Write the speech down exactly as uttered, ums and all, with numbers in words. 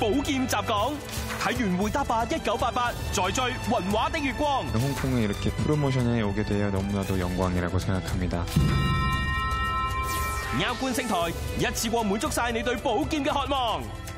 寶劍襲港，睇完回答吧一九八八，再追雲畫的月光。 홍콩에 이렇게 프로모션에 오게 되어 너무나도 영광이라고 생각합니다. 亞冠星台一次過滿足晒你對寶劍嘅渴望。